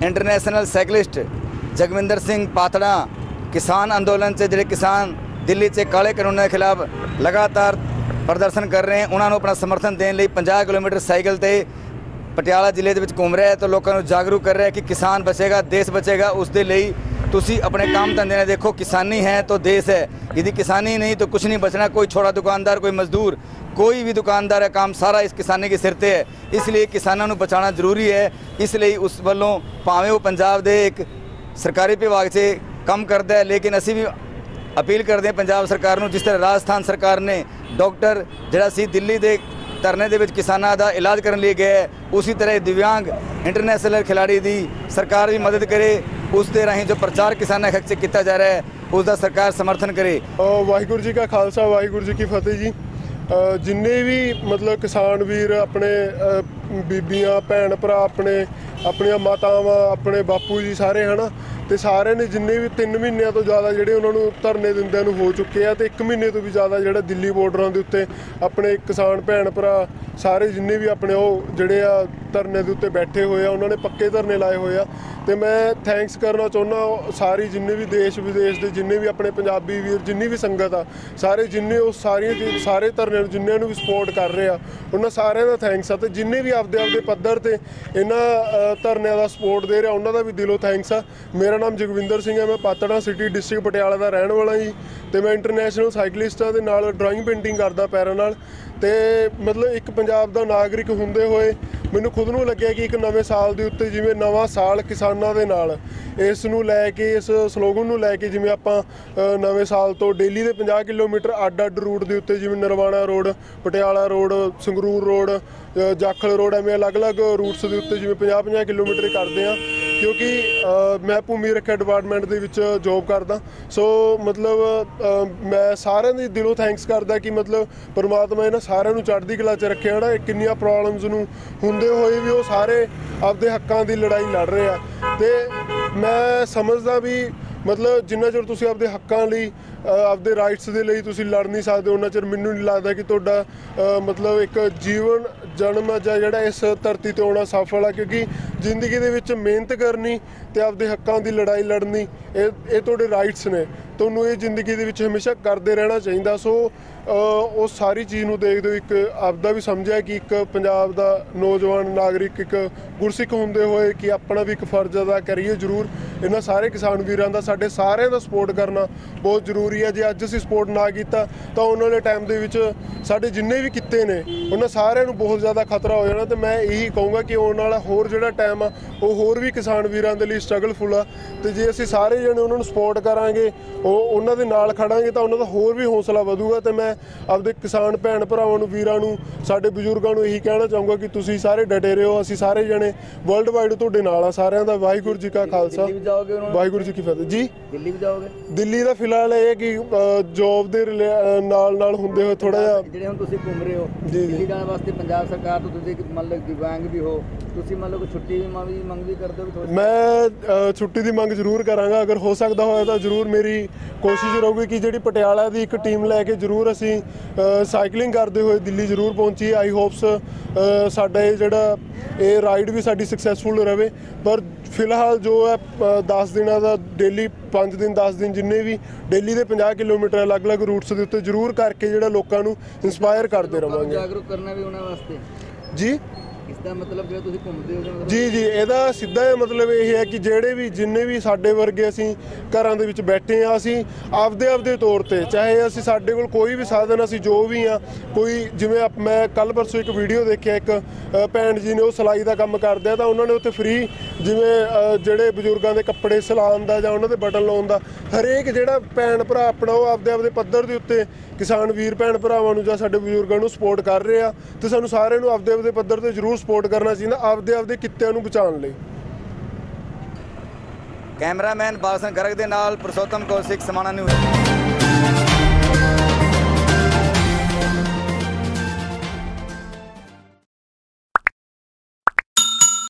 International cyclist Jagwinder Singh Patran किसान अंदोलन से ਜਿਹੜੇ किसान दिल्ली से काले कानूनों के खिलाफ लगातार प्रदर्शन कर रहे हैं, उन्होंने अपना समर्थन देने लिए 50 किलोमीटर साइकिल से पटियाला जिले के घूम रहे हैं। तो लोगों को जागरूक कर रहे हैं कि किसान बचेगा देश बचेगा। उसके लिए तुसी अपने काम धंधे ने देखो, किसानी है तो देश है, यदि किसानी नहीं तो कुछ नहीं बचना। कोई छोटा दुकानदार, कोई मजदूर, कोई भी दुकानदार है, काम सारा इस किसानी के सिर ते है। इसलिए किसानों को बचाना जरूरी है। इसलिए उस वालों भावें वो पंजाब के एक सरकारी विभाग से काम करता है, लेकिन असी भी अपील करते हैं पंजाब सरकार को, जिस तरह राजस्थान सरकार ने डॉक्टर जरा सी दिल्ली के धरने के किसानों का इलाज करने लिए गया है, उसी तरह दिव्यांग इंटरनेशनल खिलाड़ी की सरकार भी मदद करे। उसके राही जो प्रचार किसानों हक से किया जा रहा है उसका सरकार समर्थन करे। वाहिगुरू जी का खालसा वाहिगुरू जी की फतेह जी। जिन्ने भी मतलब किसान वीर अपने बीबियां भैन भरा अपने अपनिया मातावां अपने बापू जी सारे है ना, तो सारे ने जिन्ने भी 3 महीनों तो ज़्यादा जोड़े उन्होंने धरने दिंदे हो चुके हैं, तो 1 महीने तो भी ज़्यादा जो दिल्ली बॉर्डर के उत्ते अपने किसान भैन भरा सारे जिन्ने भी अपने वो जोड़े आ धरने के उत्ते बैठे हुए हैं, उन्होंने पक्के धरने लाए हुए हैं। तो मैं थैंक्स करना चाहुंदा सारी जिन्ने भी देश विदेश के जिन्ने भी अपने पंजाबी वीर जिन्नी भी संगत आ सारे जिन्ने उस सारे धरने जिन्होंने भी सपोर्ट कर रहे हैं उन्होंने सारे का थैंक्स आ। तो जिन्ने भी आपदे आपदे पद्धर से इन्होंने धरने का सपोर्ट दे रहे उन्होंने भी दिलों थैंक्स आ। मेरा नाम जगविंदर सिंह है, मैं पातड़ा सिटी डिस्ट्रिक्ट पटियाला का रहने वाला जी। तो मैं इंटरनेशनल साइकिलिस्टां दे नाल ड्राइंग पेंटिंग करदा पैरां नाल। तो मतलब एक पंजाब का नागरिक होंदे होए मैनूं खुद नूं लग्गिया कि एक नवे साल के उत्ते जिवें नवां साल किसानां दे नाल इस नूं लैके इस स्लोगन नूं लैके जिवें आपां नवे साल तो डेली के 50 किलोमीटर अड्ड अड्ड रूट के उत्ते जिवें Narwana road, Patiala road, Sangrur road, Jakhal road एवें अलग अलग रूट्स के उत्ते जिवें 50-50 किलोमीटर करते हैं, क्योंकि मैं भूमि रक्षा डिपार्टमेंट दे विच जॉब करदा। सो मतलब मैं सारिਆਂ ਦੀ दिलों थैंक्स करदा कि मतलब परमात्मा इन्हां सारिਆਂ ਨੂੰ चढ़दी कला च रखे है ना। किन्नियां प्रॉब्लम्स ਨੂੰ ਹੁੰਦੇ ਹੋਏ भी वो सारे आपदे हक्कां ਦੀ लड़ाई लड़ रहे हैं। तो मैं समझदा भी मतलब जिन्ना चਿਰ ਤੁਸੀਂ आपदे हक्कां ਲਈ आपदे राइट्स ਦੇ ਲਈ ਤੁਸੀਂ लड़ नहीं सकते उन्ना ਚਿਰ ਮੈਨੂੰ नहीं लगता कि ਤੁਹਾਡਾ मतलब एक जीवन जन्म ਜਿਹੜਾ इस धरती ਤੇ आना सफल है, क्योंकि ਜ਼ਿੰਦਗੀ ਦੇ ਵਿੱਚ ਮਿਹਨਤ ਕਰਨੀ ਤੇ आपदे हक्कां ਦੀ लड़ाई लड़नी ਇਹ ਤੁਹਾਡੇ ਰਾਈਟਸ ਨੇ, ਤੁਹਾਨੂੰ ਇਹ ਜ਼ਿੰਦਗੀ ਦੇ ਵਿੱਚ ਹਮੇਸ਼ਾ ਕਰਦੇ ਰਹਿਣਾ ਚਾਹੀਦਾ। सो उस सारी चीज़ ਨੂੰ देखते एक आपदा भी समझा कि एक पंजाब का नौजवान नागरिक एक गुरसिख होंदे होए कि अपना भी एक फर्ज अदा करिए जरूर। इन्हां सारे किसान वीरां दा साडे सारिਆਂ ਦਾ सपोर्ट करना बहुत जरूरी है। जे अज असीं सपोर्ट ना किया तो आने वाले टाइम दे विच साडे जिन्ने भी किते ने उन्हां सारिਆਂ ਨੂੰ बहुत ज़्यादा खतरा हो जाना। तो मैं यही कहूँगा कि आने वाला होर जिहड़ा टाइम आ वो होर भी किसान वीरां दे लई स्ट्रगलफुल आ। तो जे असीं सारे जणे उन्हां नूं सपोर्ट करांगे उन्हां दे नाल खड़ांगे तो उन्हां दा होर भी हौसला वधूगा। तो मैं आपदे किसान भैन भरावां नूं वीरां नूं साडे बजुर्गां नूं यही कहना चाहूँगा कि तुसीं सारे डटे रहो, असीं सारे जणे वर्ल्ड वाइड तुहाडे नाल आ सारिਆਂ ਦਾ। वाहिगुरू जी का खालसा वाहिगुरू जी की फतेह जी। दिल्ली भी जाओगे? दिल्ली ਦਾ ਫਿਲਹਾਲ ਇਹ ਕਿ ਜੋਬ ਦੇ ਨਾਲ ਹੁੰਦੇ ਹੋਏ ਥੋੜਾ ਜਿਹਾ ਜਿਹੜੇ ਹੁਣ ਤੁਸੀਂ ਘੁੰਮ ਰਹੇ ਹੋ ਜੀ ਦਿੱਲੀ ਜਾਣ ਵਾਸਤੇ ਪੰਜਾਬ ਸਰਕਾਰ ਤੋਂ ਤੁਸੀਂ ਮਤਲਬ ਦਿਵਿਆਂਗ ਵੀ ਹੋ, ਤੁਸੀਂ ਮਤਲਬ ਛੁੱਟੀ ਵੀ ਮੰਗ ਵੀ ਕਰਦੇ ਹੋ? मैं छुट्टी की मंग जरूर करांगा, अगर हो सकता होया तो जरूर मेरी कोशिश रहूगी कि जी पटियाला की एक टीम लैके जरूर असी साइकिलिंग करते हुए दिल्ली जरूर पहुँची। आई होप्स साडा जिहड़ा ये राइड भी साडी सक्सैसफुल रहे। पर फिलहाल जो है 10 दिन का डेली 5 दिन 10 दिन जिन्ने भी डेली के 50 किलोमीटर अलग अलग रूट्स के उत्ते जरूर करके जिहड़ा लोकां नूं इंस्पायर करते रहांगे। जागरूक करना भी उन्हां वास्ते जी इसका मतलब जो तुसीं घूमते हो मतलब जी जी ਇਹਦਾ ਸਿੱਧਾ मतलब ਇਹ ਹੈ ਕਿ ਜਿਹੜੇ ਵੀ ਜਿੰਨੇ ਵੀ ਸਾਡੇ ਵਰਗੇ ਅਸੀਂ ਘਰਾਂ ਦੇ ਵਿੱਚ ਬੈਠੇ ਆ ਅਸੀਂ ਆਪਦੇ ਤੌਰ ਤੇ ਚਾਹੇ ਅਸੀਂ ਸਾਡੇ ਕੋਲ ਕੋਈ ਵੀ ਸਾਧਨ ਅਸੀਂ ਜੋ ਵੀ ਆ ਕੋਈ ਜਿਵੇਂ ਮੈਂ ਕੱਲ ਪਰਸੋਂ ਇੱਕ ਵੀਡੀਓ ਦੇਖਿਆ ਇੱਕ ਭੈਣ ਜੀ ਨੇ ਉਹ ਸਿਲਾਈ ਦਾ ਕੰਮ ਕਰਦੇ ਆ ਤਾਂ ਉਹਨਾਂ ਨੇ ਉੱਥੇ ਫ੍ਰੀ ਜਿਵੇਂ ਜਿਹੜੇ ਬਜ਼ੁਰਗਾਂ ਦੇ ਕੱਪੜੇ ਸਿਲਾਉਣ ਦਾ ਜਾਂ ਉਹਨਾਂ ਦੇ ਬਟਨ ਲਾਉਣ ਦਾ ਹਰੇਕ ਜਿਹੜਾ ਭੈਣ ਭਰਾ ਆਪਣਾ ਉਹ ਆਪਦੇ ਪੱਧਰ ਦੇ ਉੱਤੇ किसान वीर भैन भरावां नूं जां साडे बजुर्गां नूं सपोर्ट कर रहे हैं। तो सानूं सारिਆਂ ਨੂੰ आपदे पद्धर ते जरूर सपोर्ट करना चाहिए आपदे कित्तिਆਂ ਨੂੰ बचाउण लई। कैमरामैन बालसन गर्ग दे नाल पुरुषोत्तम कौशिक समाना न्यूज़।